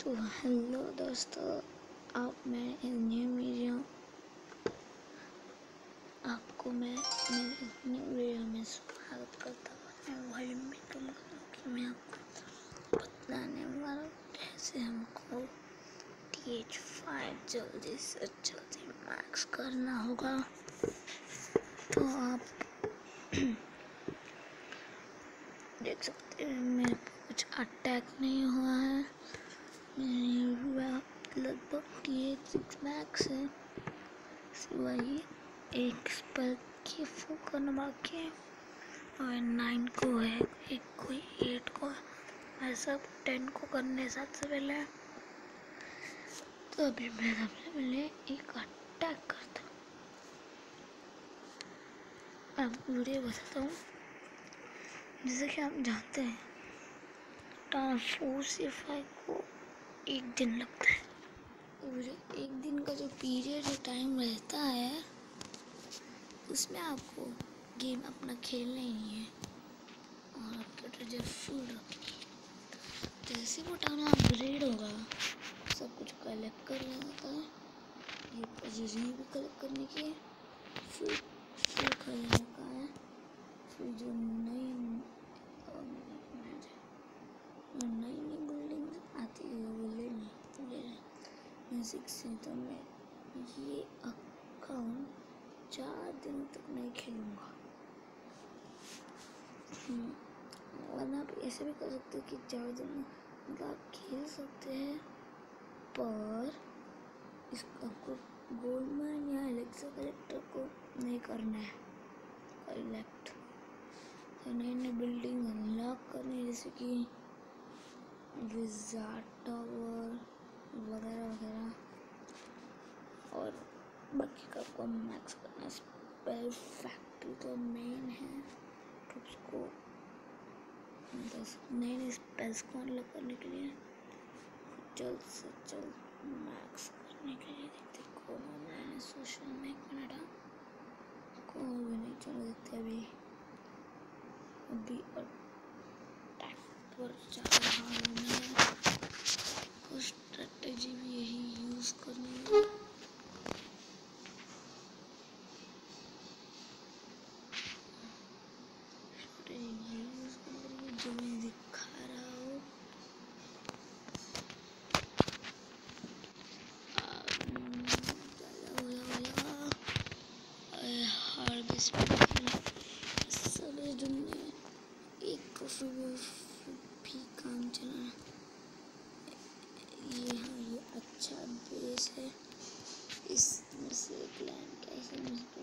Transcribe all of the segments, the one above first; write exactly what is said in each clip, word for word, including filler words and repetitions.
तो हेलो दोस्तों, आप मैं न्यू वीडियो आपको मैं मेरे न्यू वीडियो में स्वागत करता हूँ। मैं वॉल्यूम में कम करूँ कि मैं आपको बताने वाला हूँ कैसे हमको टी एच फाइव जल्दी से जल्दी मैक्स करना होगा। तो आप देख सकते हैं मेरे पे कुछ अटैक नहीं हुआ है, लगभग टी एच सिक्स मैक्स है, वही एक स्पेल की फो करना बाकी है और नाइन को है, एक को एट को है, सब टेन को करने सबसे पहले। तो अभी मैं सबसे पहले एक अटैक करता हूँ। अब वीडियो बताता हूँ। जैसे कि आप जानते हैं टावर फोर से फाइव को एक दिन लगता है, और एक दिन का जो पीरियड जो टाइम रहता है उसमें आपको गेम अपना खेलना ही नहीं है और आपका ट्रेजर फुल रखनी। जैसे वो टाइम अपग्रेड होगा सब कुछ कलेक्ट कर लेना होता है, ये पोजीशन भी कलेक्ट करने की है, फिर फिर खरीदने का है, फिर जो नई नई नई बिल्डिंग आती है वो ले लें ले लें सिक्स से। तो मैं ये अकाउंट चार दिनों तक नहीं खेलूँगा, वरना आप ऐसे भी कर सकते हैं कि चार दिन मतलब आप खेल सकते हैं, पर इसको आपको गोल्डमैन या एलेक्सा कलेक्टर को नहीं करना है कलेक्ट। तो नई नई बिल्डिंग अनलॉक करनी, जैसे कि विज़ार्ड टावर वगैरह वगैरह, और बाकी का आपको मैक्स करना। स्पेल फैक्ट्री तो मेन है, तो उसको नए नए स्पेल्स को अनलॉक करने के लिए जल्द से जल्द मैक्स करने के लिए देखते कौन ऑनलाइन सोशल में एक मिनट कौन भी नहीं चलो देखते अभी अभी अटैक पर जा रहा हूँ मैं, और स्ट्रेटेजी भी यही यूज़ करनी है। स्ट्रेटेजी यूज़ करनी जो मैं दिखा रहा हूँ। एक भी काम चला, ये हाँ ये अच्छा बेस है, इसमें से क्लाइम कैसे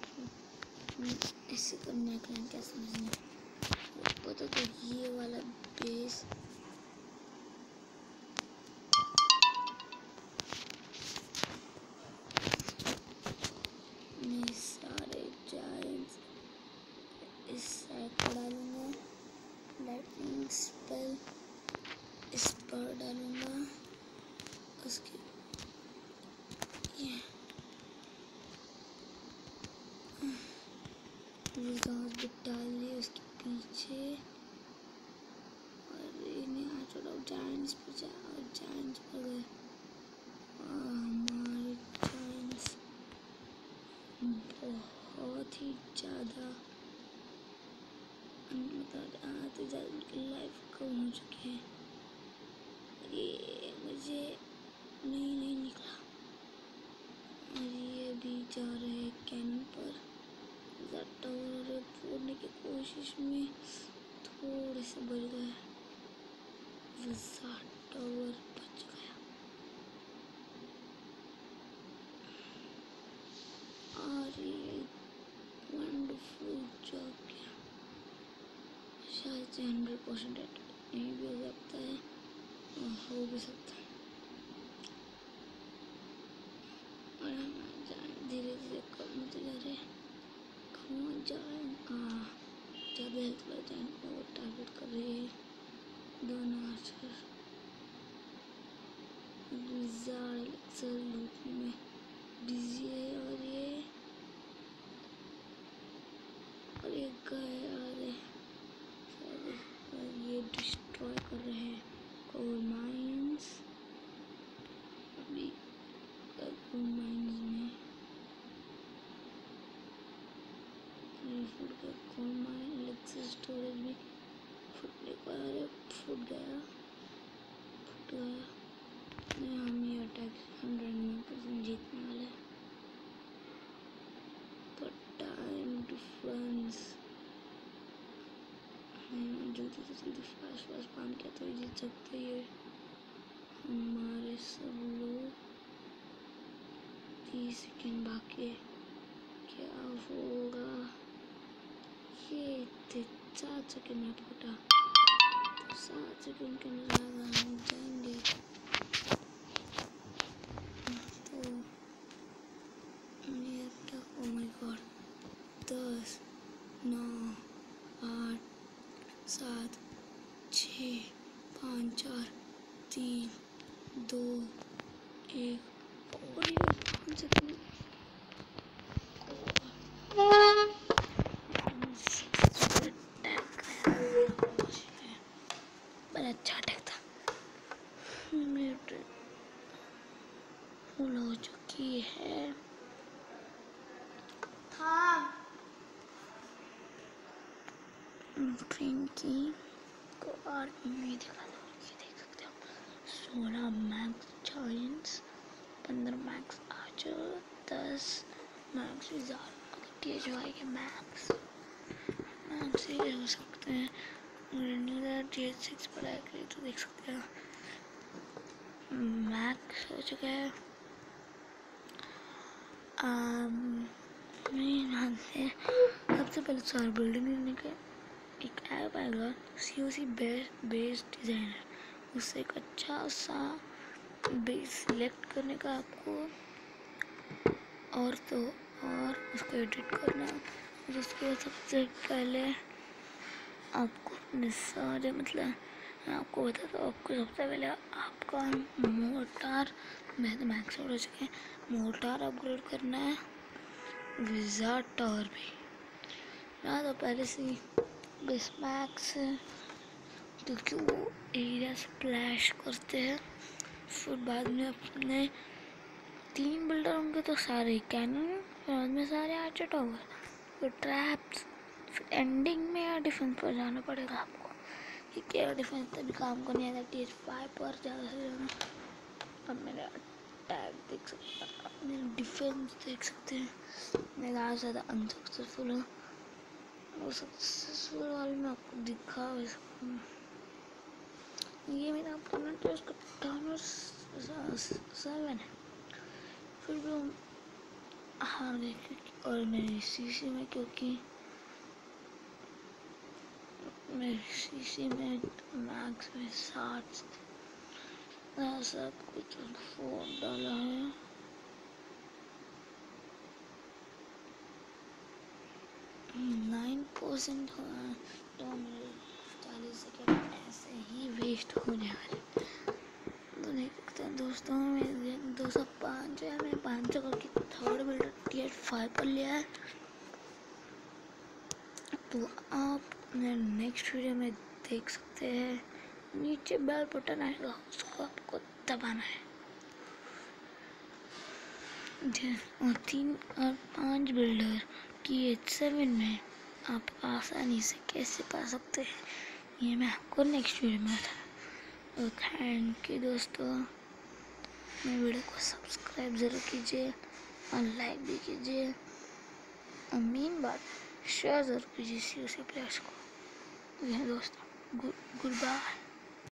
ऐसे करना है, क्लाइम कैसे समझना पता। तो ये वाला बेस मैं सारे जायंट्स इस साइड पर डालूंगा, लाइटनिंग स्पेल इस पर डालूंगा, उसके ये घास भी डाल ली उसके पीछे, और इन्हें हाथ उठाओ जायंट्स पर जा और जायंट्स पर गए, हमारे जायंट्स बहुत ही ज़्यादा मतलब आते ज़्यादा उनकी लाइफ कम हो चुकी है। ये मुझे नहीं नहीं निकला, और ये भी जा रहे हैं कैनन पर टावर फोड़ने की कोशिश में थोड़े से बढ़ गया, विज़ार्ड टावर बच गया। और ये वंडरफुल जॉब किया, शायद से हंड्रेड परसेंट नहीं भी हो सकता है और हो भी सकता है, और हम जाए धीरे धीरे कम होते जा रहे हैं, कम हो जाए हाँ ज़्यादा हेल्थ लग जाए को टारगेट कर रही है दोनों आर्चर। विज़ार्ड एलेक्सा लूटने में बिजी है, और ये और एक गए और ये डिस्ट्रॉय कर रहे हैं कोल माइंस, फ्लैश फ्लैश बांध के तो जीत सकते हैं हमारे सब लोग। तीस सेकेंड बाकी है, क्या होगा ये? सात सेकेंड में फटा, सात सेकेंड के अंदर हम जाएंगे। तो मेरा ओ माय गॉड, दस नौ आठ सात छः पाँच चार तीन दो एक और ये पाँच सेकेंड बड़ा अच्छा अटैक था। मेरे फुल हो चुकी है। हाँ ट्रेन की को और में दिखा दो, ये देख सकते हो सोलह मैक्स चाइंस, पंद्रह मैक्स आर्चर, दस मैक्स विज़ार्ड। अगर तेज आएगी मैक्स मैक्स ये हो सकते हैं। टी एच सिक्स पढ़ाई करी तो देख सकते हो मैक्स हो चुका है। मैं सबसे पहले सार बिल्डिंग लेने के एक ऐप आएगा सी ओ सी बेस डिज़ाइनर, उससे एक अच्छा सा बेस सिलेक्ट करने का आपको, और तो और उसको एडिट करना। और उसके बाद सबसे पहले आपको अपने सारे मतलब मैं आपको बताता हूँ, आपको सबसे पहले आपका मोटार, मैं तो मैक्स हो चुके हैं, मोटार अपग्रेड करना है। विज़ार्ड टावर भी ना तो पहले से बस मैक्स है क्योंकि वो एरिया स्प्लैश करते हैं। फिर बाद में अपने तीन बिल्डर होंगे तो सारे कैनन, बाद में सारे आर्चर टावर, फिर ट्रैप्स, फिर एंडिंग में एयर डिफेंस पर जाना पड़ेगा आपको, क्योंकि एयर डिफेंस तभी काम को नहीं आता टी एच फाइव पर ज़्यादा से ज़्यादा। अब मेरा अटैक देख सकते हैं, मेरा डिफेंस देख सकते हैं, मैं ज़्यादा से ज़्यादा अनसक्सेसफुल हूँ। वो सक्सेसफुल वाले मैं आपको दिखा सकता हूँ। ये मेरा अपोनेंट है, उसका टर्नर सेवन है, फिर भी हम हार गए क्योंकि और मेरी सीसी में क्योंकि मेरी सीसी में मैक्स में साठ सब कुछ फोर डाला है। नाइन परसेंट हुआ तो मेरे चालीस सेकेंड ऐसे ही वेस्ट होने वाले। तो देख सकते हैं दोस्तों, मेरे दो सौ पाँच है, मैं पाँच सौ करके third builder T H five पर लिया है। तो आप नेक्स्ट वीडियो में देख सकते हैं, नीचे बेल बटन आएगा उसको आपको दबाना है। और तीन और पांच बिल्डर की एच सेवन में आप आसानी से कैसे पा सकते हैं ये मैं आपको नेक्स्ट वीडियो में बताऊँ। थैंक यू दोस्तों, मेरे वीडियो को सब्सक्राइब ज़रूर कीजिए और लाइक भी कीजिए, और मेन बात शेयर ज़रूर कीजिए सी ओ सी प्लेयर्स को। दोस्तों गुड गुड बाय।